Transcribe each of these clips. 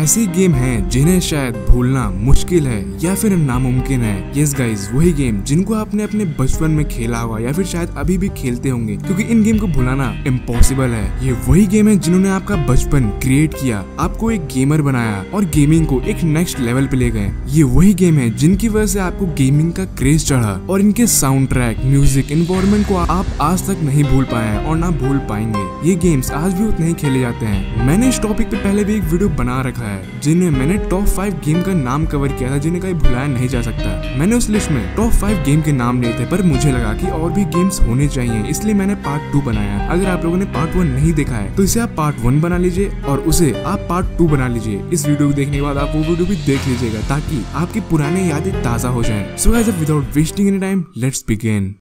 ऐसे गेम हैं जिन्हें शायद भूलना मुश्किल है या फिर नामुमकिन है। यस गाइस, वही गेम जिनको आपने अपने बचपन में खेला होगा या फिर शायद अभी भी खेलते होंगे, क्योंकि इन गेम को भुलाना इम्पॉसिबल है। ये वही गेम है जिन्होंने आपका बचपन क्रिएट किया, आपको एक गेमर बनाया और गेमिंग को एक नेक्स्ट लेवल पे ले गए। ये वही गेम है जिनकी वजह से आपको गेमिंग का क्रेज चढ़ा और इनके साउंड ट्रैक, म्यूजिक, एनवायरनमेंट को आप आज तक नहीं भूल पाए हैं और ना भूल पाएंगे। ये गेम्स आज भी उतने ही खेले जाते हैं। मैंने इस टॉपिक पे पहले भी एक वीडियो बना रखा है जिनमें मैंने टॉप 5 गेम का नाम कवर किया था जिन्हें कहीं भुलाया नहीं जा सकता। मैंने उस लिस्ट में टॉप 5 गेम के नाम लिए थे, पर मुझे लगा कि और भी गेम्स होने चाहिए, इसलिए मैंने पार्ट 2 बनाया। अगर आप लोगों ने पार्ट 1 नहीं देखा है तो इसे आप पार्ट 1 बना लीजिए और उसे आप पार्ट 2 बना लीजिए। इस वीडियो को देखने के बाद आप वो वीडियो भी देख लीजिएगा ताकि आपकी पुरानी यादें ताजा हो जाएं। So guys, without wasting any time, let's begin.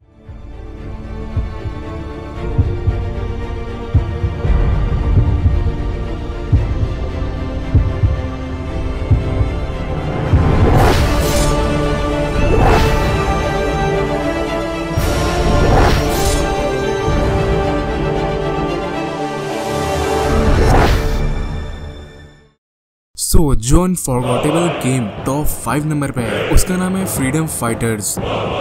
जो अनफॉरगेटेबल गेम टॉप 5 नंबर पे है उसका नाम है फ्रीडम फाइटर्स।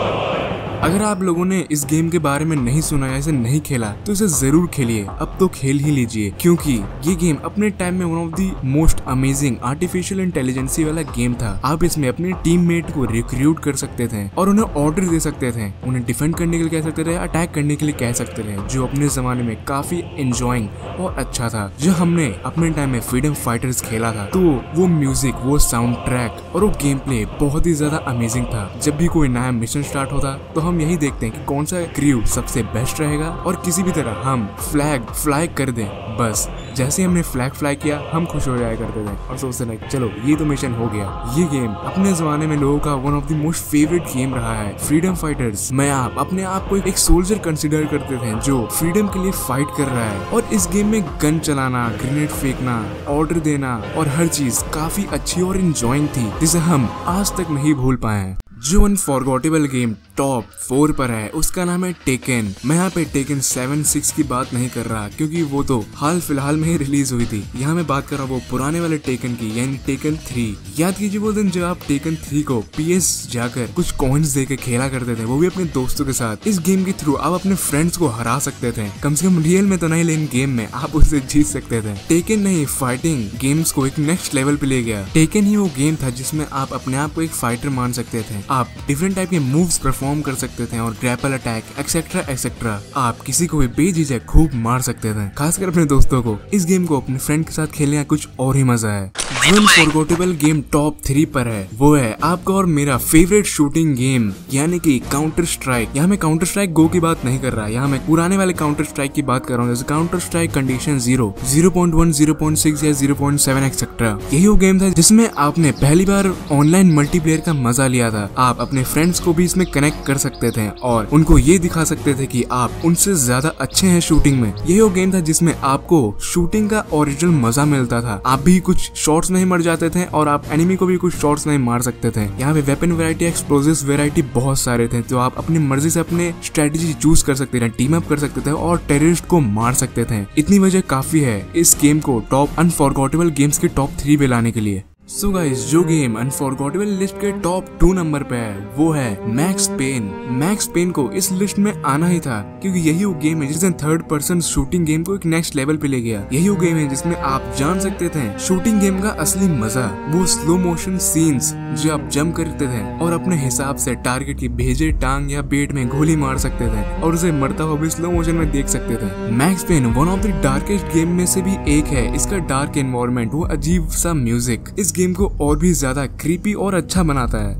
अगर आप लोगों ने इस गेम के बारे में नहीं सुना या इसे नहीं खेला तो इसे जरूर खेलिए, अब तो खेल ही लीजिए, क्योंकि ये गेम अपने टाइम में one of the most amazing artificial intelligence वाला गेम था। आप इसमें अपने टीममेट को रिक्रूट कर सकते थे और उन्हें ऑर्डर दे सकते थे, उन्हें डिफेंड करने के लिए कह सकते थे, अटैक करने के लिए कह सकते थे, जो अपने जमाने में काफी एंजॉइंग और अच्छा था। जो हमने अपने टाइम में फ्रीडम फाइटर्स खेला था तो वो म्यूजिक, वो साउंड ट्रैक और वो गेम प्ले बहुत ही ज्यादा अमेजिंग था। जब भी कोई नया मिशन स्टार्ट होता तो हम यही देखते हैं कि कौन सा क्रू सबसे बेस्ट रहेगा और किसी भी तरह हम फ्लैग फ्लाई कर दें। बस जैसे हमने फ्लैग फ्लाई किया हम खुश हो जाया करते थे और सोचते थे चलो ये तो मिशन हो गया। ये गेम अपने जमाने में लोगों का one of the most favourite game रहा है, फ्रीडम फाइटर्स। मैं आप अपने आप को एक सोल्जर कंसिडर करते थे जो फ्रीडम के लिए फाइट कर रहा है, और इस गेम में गन चलाना, ग्रेनेड फेंकना, ऑर्डर देना और हर चीज काफी अच्छी और एंजॉइंग थी जिसे हम आज तक नहीं भूल पाए हैं। जो अनफॉरगेटेबल गेम टॉप 4 पर है उसका नाम है टेकन। मैं यहाँ पे टेकन 7, 6 की बात नहीं कर रहा क्योंकि वो तो हाल फिलहाल में ही रिलीज हुई थी। यहाँ मैं बात कर रहा हूँ वो पुराने वाले टेकन की, यानी टेकन 3। याद कीजिए वो दिन जब आप टेकन 3 को PS जाकर कुछ कॉइन्स देके खेला करते थे, वो भी अपने दोस्तों के साथ। इस गेम के थ्रू आप अपने फ्रेंड्स को हरा सकते थे, कम से कम रियल में तो नहीं लेकिन गेम में आप उससे जीत सकते थे। टेकन ने फाइटिंग गेम्स को एक नेक्स्ट लेवल पे ले गया। टेकन ही वो गेम था जिसमें आप अपने आप को एक फाइटर मान सकते थे, आप डिफरेंट टाइप के मूव्स परफॉर्म कर सकते थे और ग्रैपल अटैक एक्सेट्रा एक्सेट्रा। आप किसी को भी बेझिझक खूब मार सकते थे, खासकर अपने दोस्तों को। इस गेम को अपने फ्रेंड के साथ खेलने का कुछ और ही मजा है। जो अनफॉरगेटेबल गेम टॉप 3 पर है वो है आपका और मेरा फेवरेट शूटिंग गेम, यानी कि काउंटर स्ट्राइक। यहाँ मैं काउंटर स्ट्राइक गो की बात नहीं कर रहा, यहाँ मैं पुराने वाले काउंटर स्ट्राइक की बात कर रहा हूँ, जैसे काउंटर स्ट्राइक कंडीशन 0, 0.1, 0.6 या 0.7 एक्सेट्रा। यही वो गेम था जिसमें आपने पहली बार ऑनलाइन मल्टीप्लेयर का मजा लिया था। आप अपने फ्रेंड्स को भी इसमें कनेक्ट कर सकते थे और उनको ये दिखा सकते थे कि आप उनसे ज्यादा अच्छे हैं शूटिंग में। यही वो गेम था जिसमें आपको शूटिंग का ओरिजिनल मजा मिलता था। आप भी कुछ शॉट्स नहीं मर जाते थे और आप एनिमी को भी कुछ शॉट्स नहीं मार सकते थे। यहाँ पे वेपन वैरायटी, एक्सप्लोजिव्स वैरायटी बहुत सारे थे, तो आप अपनी मर्जी से अपने स्ट्रेटेजी चूज कर सकते थे, टीम अप कर सकते थे और टेररिस्ट को मार सकते थे। इतनी वजह काफी है इस गेम को टॉप अनफॉरगेटेबल गेम्स के टॉप 3 पे लाने के लिए। सो गाइस, जो गेम अनफॉरगेटेबल लिस्ट के टॉप 2 नंबर पे है वो है मैक्स पेन। मैक्स पेन को इस लिस्ट में आना ही था क्योंकि यही वो गेम है जिसने थर्ड पर्सन शूटिंग गेम को एक नेक्स्ट लेवल पे ले गया। यही वो गेम है जिसमें आप जान सकते थे शूटिंग गेम का असली मजा, वो स्लो मोशन सीन्स जो आप जंप करते थे और अपने हिसाब से टारगेट की भेजे, टांग या पेट में गोली मार सकते थे और उसे मरता हुआ भी स्लो मोशन में देख सकते थे। Max Payne one of the darkest game में से भी एक है। इसका डार्क एनवायरनमेंट, वो अजीब सा म्यूजिक इस गेम को और भी ज्यादा क्रीपी और अच्छा बनाता है।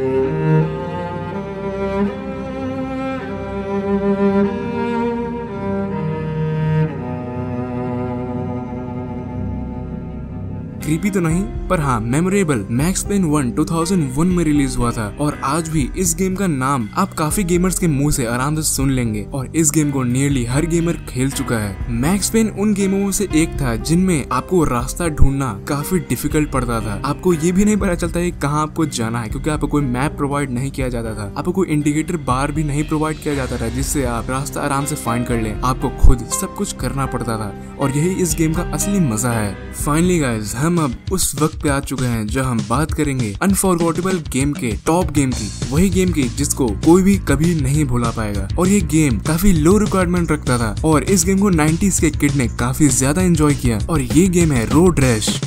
क्रीपी तो नहीं पर हाँ मेमोरेबल। मैक्स पेन 1 2001 में रिलीज हुआ था और आज भी इस गेम का नाम आप काफी गेमर्स के मुंह से आराम से सुन लेंगे और इस गेम को नियरली हर गेमर खेल चुका है। मैक्स पेन उन गेमों में से एक था जिनमें आपको रास्ता ढूंढना काफी डिफिकल्ट पड़ता था। आपको ये भी नहीं पता चलता है कहाँ आपको जाना है क्योंकि आपको कोई मैप प्रोवाइड नहीं किया जाता था, आपको कोई इंडिकेटर बार भी नहीं प्रोवाइड किया जाता था जिससे आप रास्ता आराम से फाइंड कर लें। आपको खुद सब कुछ करना पड़ता था और यही इस गेम का असली मजा है। फाइनली गाइस, हम अब उस वक्त वक्त पे आ चुके हैं जब हम बात करेंगे अनफॉरगेटेबल गेम के टॉप गेम की, वही गेम की जिसको कोई भी कभी नहीं भुला पाएगा। और ये गेम काफी लो रिक्वायरमेंट रखता था और इस गेम को 90s के किड ने काफी ज्यादा एंजॉय किया और ये गेम है रोड रैश।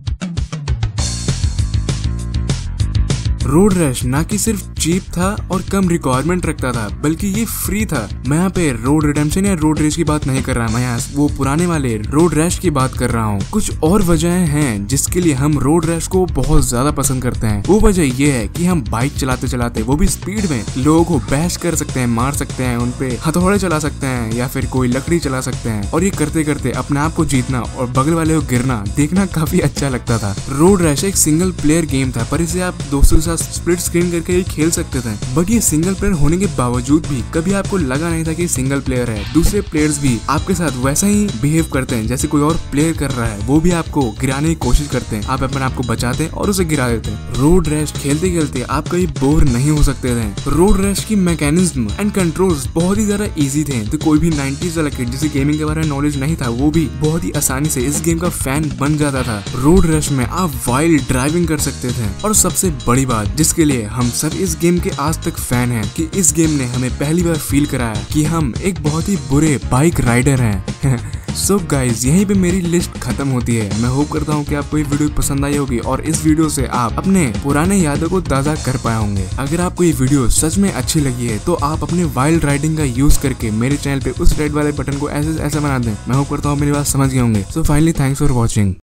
रोड रैश ना कि सिर्फ चीप था और कम रिक्वायरमेंट रखता था, बल्कि ये फ्री था। मैं यहाँ पे रोड रिडेम्पशन या रोड रेस की बात नहीं कर रहा, मैं यहाँ वो पुराने वाले रोड रैश की बात कर रहा हूँ। कुछ और वजहें हैं जिसके लिए हम रोड रैश को बहुत ज्यादा पसंद करते हैं। वो वजह ये है कि हम बाइक चलाते चलाते, वो भी स्पीड में, लोगों को बैश कर सकते हैं, मार सकते हैं, उनपे हथौड़े चला सकते हैं या फिर कोई लकड़ी चला सकते हैं। और ये करते करते अपने आप को जीतना और बगल वाले को गिरना देखना काफी अच्छा लगता था। रोड रैश एक सिंगल प्लेयर गेम था, पर इसे आप दोस्तों के साथ स्प्लिट स्क्रीन करके ही खेल सकते थे। बट ये सिंगल प्लेयर होने के बावजूद भी कभी आपको लगा नहीं था कि सिंगल प्लेयर है। दूसरे प्लेयर्स भी आपके साथ वैसा ही बिहेव करते हैं जैसे कोई और प्लेयर कर रहा है, वो भी आपको गिराने की कोशिश करते हैं, आप अपने आप को बचाते हैं और उसे गिरा देते हैं। रोड रैश खेलते खेलते आप कभी बोर नहीं हो सकते थे। रोड रैश की मैकेनिज्म एंड कंट्रोल्स बहुत ही ज्यादा इजी थे, तो कोई भी 90s वाला किड जिसे गेमिंग के बारे में नॉलेज नहीं था, वो भी बहुत ही आसानी से इस गेम का फैन बन जाता था। रोड रैश में आप वाइल्ड ड्राइविंग कर सकते थे और सबसे बड़ी बात जिसके लिए हम सब इस गेम के आज तक फैन हैं कि इस गेम ने हमें पहली बार फील कराया कि हम एक बहुत ही बुरे बाइक राइडर हैं। सो गाइज यहीं पे मेरी लिस्ट खत्म होती है। मैं होप करता हूँ कि आपको ये वीडियो पसंद आई होगी और इस वीडियो से आप अपने पुराने यादों को ताज़ा कर पाए होंगे। अगर आपको ये वीडियो सच में अच्छी लगी है तो आप अपने वाइल्ड राइडिंग का यूज करके मेरे चैनल पे उस रेड वाले बटन को ऐसे बना दें। मैं होप करता हूँ मेरी बात समझ गए होंगे। So finally thanks for watching.